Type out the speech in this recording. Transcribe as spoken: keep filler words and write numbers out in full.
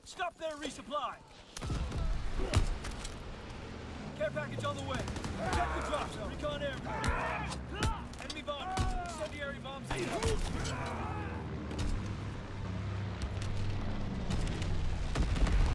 Stop there, resupply! Care package on the way. Check the drops, recon airborne.